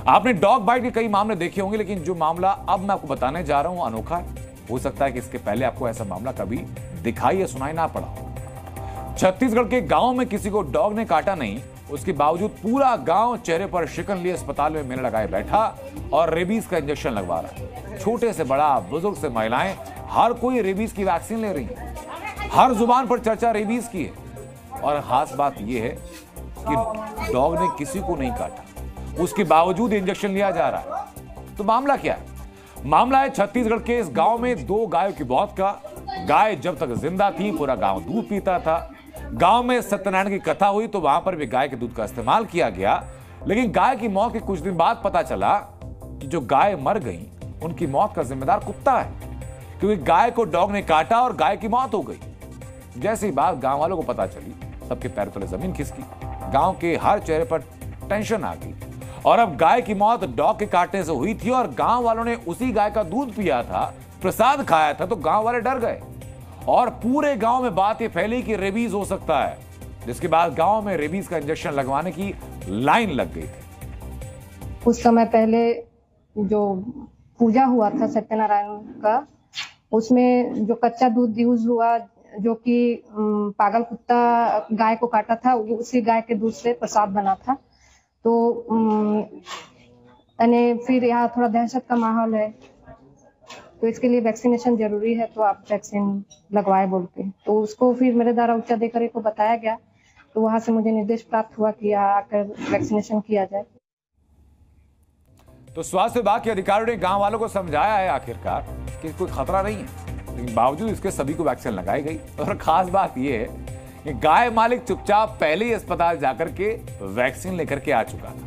आपने dog bite के कई मामले देखे होंगे, लेकिन जो मामला अब मैं आपको बताने जा रहा हूं अनोखा है। हो सकता है कि इसके पहले आपको ऐसा मामला कभी दिखाई या सुनाई ना पड़ा हो। छत्तीसगढ़ के गांव में किसी को डॉग ने काटा नहीं, उसके बावजूद पूरा गांव चेहरे पर शिकन लिए अस्पताल में मेले लगाए बैठा और रेबीज का इंजेक्शन लगवा रहा है। छोटे से बड़ा, बुजुर्ग से महिलाएं, हर कोई रेबीज की वैक्सीन ले रही है। हर जुबान पर चर्चा रेबीज की है। और खास बात यह है कि डॉग ने किसी को नहीं काटा, उसके बावजूद इंजेक्शन लिया जा रहा है। तो मामला क्या है? मामला है छत्तीसगढ़ के इस गांव में 2 गायों की मौत का। गाय जब तक जिंदा थी पूरा गांव दूध पीता था। गांव में सत्यनारायण की कथा हुई तो वहां पर भी गाय के दूध का इस्तेमाल किया गया। लेकिन गाय की मौत के कुछ दिन बाद पता चला कि जो गाय मर गई उनकी मौत का जिम्मेदार कुत्ता है, क्योंकि गाय को डॉग ने काटा और गाय की मौत हो गई। जैसी बात गांव वालों को पता चली, सबके पैर तले जमीन खिसकी। गांव के हर चेहरे पर टेंशन आ गई। और अब गाय की मौत डॉग के काटने से हुई थी और गांव वालों ने उसी गाय का दूध पिया था, प्रसाद खाया था, तो गांव वाले डर गए और पूरे गांव में बात ये फैली कि रेबीज हो सकता है। जिसके बाद गांव में रेबीज का इंजेक्शन लगवाने की लाइन लग गई थी। कुछ समय पहले जो पूजा हुआ था सत्यनारायण का, उसमें जो कच्चा दूध यूज हुआ, जो कि पागल कुत्ता गाय को काटा था, उसी गाय के दूध से प्रसाद बना था। तो फिर यहाँ थोड़ा दहशत का माहौल है, तो इसके लिए वैक्सीनेशन जरूरी है, तो आप वैक्सीन लगवाए बोल के, तो उसको फिर मेरे द्वारा उच्च अधिकारी को बताया गया। तो वहां से मुझे निर्देश प्राप्त हुआ कि आकर वैक्सीनेशन किया जाए। तो स्वास्थ्य विभाग के अधिकारियों ने गांव वालों को समझाया है आखिरकार कि कोई खतरा नहीं है, लेकिन बावजूद इसके सभी को वैक्सीन लगाई गई। और खास बात यह है कि गाय मालिक चुपचाप पहले ही अस्पताल जाकर के वैक्सीन लेकर के आ चुका था।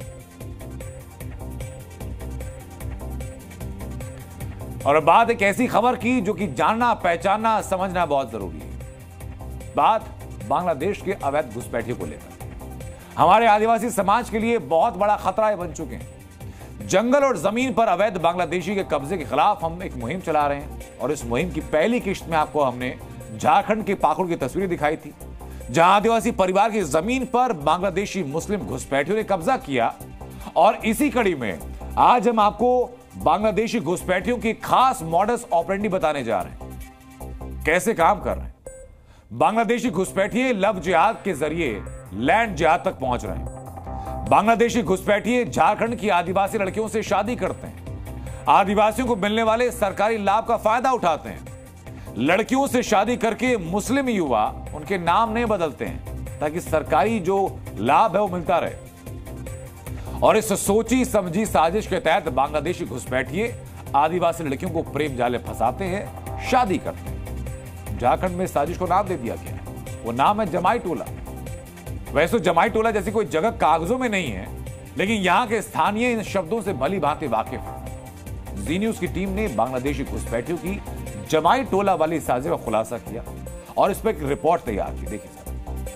और बात एक ऐसी खबर की जो कि जानना, पहचानना, समझना बहुत जरूरी है। बात बांग्लादेश के अवैध घुसपैठियों को लेकर हमारे आदिवासी समाज के लिए बहुत बड़ा खतरा बन चुके हैं। जंगल और जमीन पर अवैध बांग्लादेशी के कब्जे के खिलाफ हम एक मुहिम चला रहे हैं और इस मुहिम की पहली किश्त में आपको हमने झारखंड के पाकुड़ की तस्वीरें दिखाई थी, जहां आदिवासी परिवार की जमीन पर बांग्लादेशी मुस्लिम घुसपैठियों ने कब्जा किया। और इसी कड़ी में आज हम आपको बांग्लादेशी घुसपैठियों की खास मॉडस ऑपरेंडी बताने जा रहे हैं, कैसे काम कर रहे हैं। बांग्लादेशी घुसपैठिए लव जिहाद के जरिए लैंड जिहाद तक पहुंच रहे हैं। बांग्लादेशी घुसपैठिए झारखंड की आदिवासी लड़कियों से शादी करते हैं, आदिवासियों को मिलने वाले सरकारी लाभ का फायदा उठाते हैं। लड़कियों से शादी करके मुस्लिम युवा उनके नाम नहीं बदलते हैं ताकि सरकारी जो लाभ है वो मिलता रहे। और इस सोची समझी साजिश के तहत बांग्लादेशी घुसपैठिए आदिवासी लड़कियों को प्रेम जाले फंसाते हैं, शादी करते हैं। झारखंड में साजिश को नाम दे दिया गया है, वो नाम है जमाई टोला। वैसे जमाई टोला जैसी कोई जगह कागजों में नहीं है, लेकिन यहां के स्थानीय इन शब्दों से भली भांति वाकिफ है। जी न्यूज की टीम ने बांग्लादेशी घुसपैठियों की जमाई टोला वाली साजिश का खुलासा किया और इस पर एक रिपोर्ट तैयार की। देखिए सर।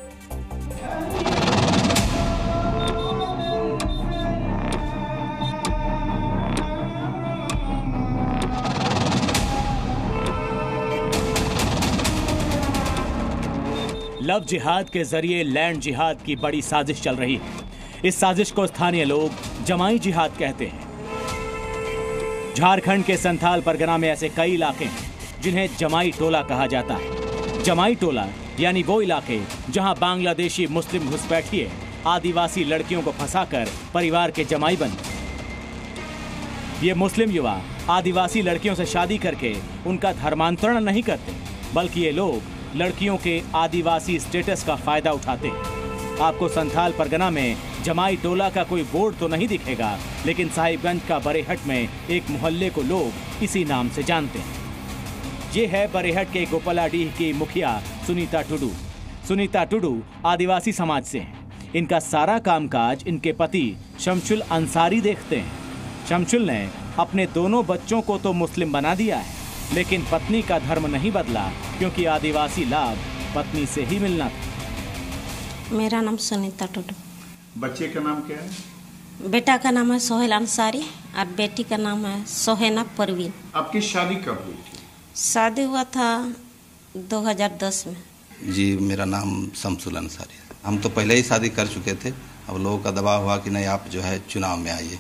लव जिहाद के जरिए लैंड जिहाद की बड़ी साजिश चल रही है। इस साजिश को स्थानीय लोग जमाई जिहाद कहते हैं। झारखंड के संथाल परगना में ऐसे कई इलाके हैं जिन्हें जमाई टोला कहा जाता है। जमाई टोला यानी वो इलाके जहां बांग्लादेशी मुस्लिम घुसपैठिए आदिवासी लड़कियों को फंसाकर परिवार के जमाई बनते। ये मुस्लिम युवा आदिवासी लड़कियों से शादी करके उनका धर्मांतरण नहीं करते, बल्कि ये लोग लड़कियों के आदिवासी स्टेटस का फायदा उठाते हैं। आपको संथाल परगना में जमाई टोला का कोई बोर्ड तो नहीं दिखेगा, लेकिन साहिबगंज का बरेहट में एक मोहल्ले को लोग इसी नाम से जानते हैं। ये है बरेहट के गोपालाडीह की मुखिया सुनीता टुडू। सुनीता टुडू आदिवासी समाज से हैं। इनका सारा कामकाज इनके पति शमशुल अंसारी देखते हैं। शमशुल ने अपने दोनों बच्चों को तो मुस्लिम बना दिया है, लेकिन पत्नी का धर्म नहीं बदला, क्योंकि आदिवासी लाभ पत्नी से ही मिलना था। मेरा नाम सुनीता टुडू। बच्चे का नाम क्या है? बेटा का नाम है सोहेल अंसारी और बेटी का नाम है सोहेना परवीन। आपकी शादी कब हुई थी? शादी हुआ था 2010 में। जी, मेरा नाम शमशुल अंसारी है। हम तो पहले ही शादी कर चुके थे। अब लोगों का दबाव हुआ कि नहीं, आप जो है चुनाव में आइए।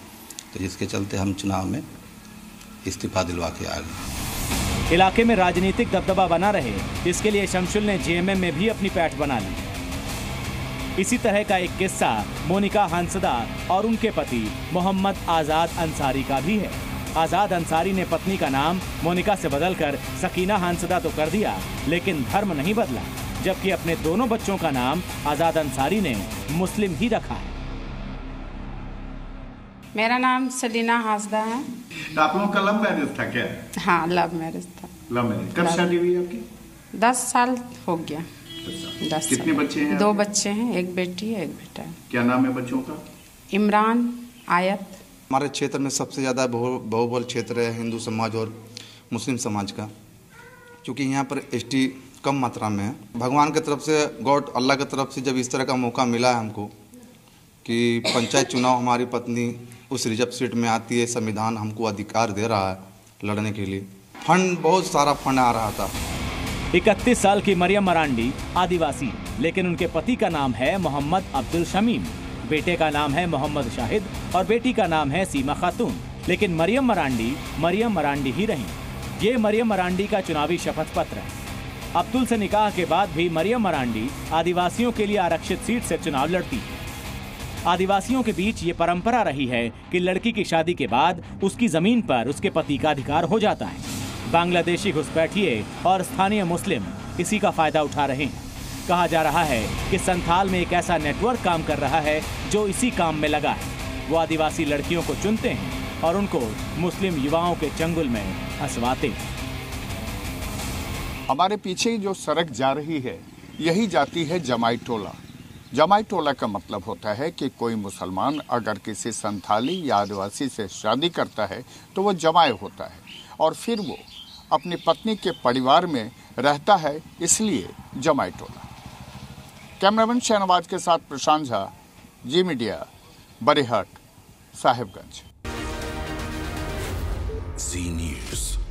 तो जिसके चलते हम चुनाव में इस्तीफा दिलवा के आ गए। इलाके में राजनीतिक दबदबा बना रहे, इसके लिए शमशुल ने जेएमएम में भी अपनी पैठ बना ली। इसी तरह का एक किस्सा मोनिका हांसदा और उनके पति मोहम्मद आजाद अंसारी का भी है। आजाद अंसारी ने पत्नी का नाम मोनिका से बदलकर सकीना हांसदा तो कर दिया, लेकिन धर्म नहीं बदला, जबकि अपने दोनों बच्चों का नाम आजाद अंसारी ने मुस्लिम ही रखा है। मेरा नाम सलीना हांसदा है। आप लोगों का लव मैरिज था क्या? हाँ, लव मैरिज था। Love marriage. कब शादी हुई आपकी? 10 साल हो गया। 10 कितने बच्चे हैं? 2 बच्चे हैं, एक बेटी है, एक बेटा है। क्या नाम है बच्चों का? इमरान, आयत। हमारे क्षेत्र में सबसे ज़्यादा बहुबल क्षेत्र है हिंदू समाज और मुस्लिम समाज का, क्योंकि यहाँ पर एसटी कम मात्रा में है। भगवान की तरफ से, गॉड अल्लाह की तरफ से जब इस तरह का मौका मिला है हमको कि पंचायत चुनाव हमारी पत्नी उस रिजर्व सीट में आती है, संविधान हमको अधिकार दे रहा है लड़ने के लिए। फंड, बहुत सारा फंड आ रहा था। 31 साल की मरियम मरांडी आदिवासी, लेकिन उनके पति का नाम है मोहम्मद अब्दुल शमीम, बेटे का नाम है मोहम्मद शाहिद और बेटी का नाम है सीमा खातून। लेकिन मरियम मरांडी ही रही। ये मरियम मरांडी का चुनावी शपथ पत्र है। अब्दुल से निकाह के बाद भी मरियम मरांडी आदिवासियों के लिए आरक्षित सीट से चुनाव लड़ती है। आदिवासियों के बीच ये परंपरा रही है कि लड़की की शादी के बाद उसकी जमीन पर उसके पति का अधिकार हो जाता है। बांग्लादेशी घुसपैठिए और स्थानीय मुस्लिम इसी का फायदा उठा रहे हैं। कहा जा रहा है कि संथाल में एक ऐसा नेटवर्क काम कर रहा है जो इसी काम में लगा है। वो आदिवासी लड़कियों को चुनते हैं और उनको मुस्लिम युवाओं के चंगुल में फंसवाते हैं। हमारे पीछे जो सड़क जा रही है, यही जाती है जमाई टोला। जमाई टोला का मतलब होता है कि कोई मुसलमान अगर किसी संथाली या आदिवासी से शादी करता है तो वो जमाई होता है और फिर वो अपनी पत्नी के परिवार में रहता है, इसलिए जमाई टोला। कैमरामैन शहनवाज के साथ Prashant Jha, Zee media, Barhait, Sahibganj. Zee news.